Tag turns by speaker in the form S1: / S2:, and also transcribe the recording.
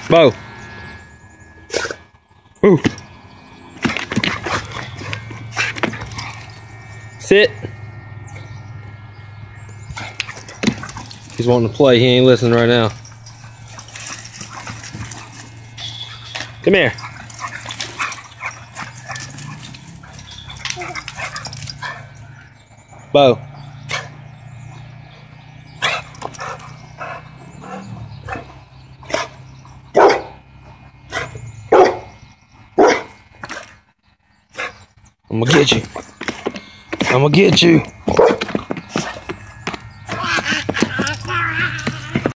S1: Bo. Ooh. Sit. He's wanting to play. He ain't listening right now. Come here. Bo. I'm gonna get you. I'm gonna get you.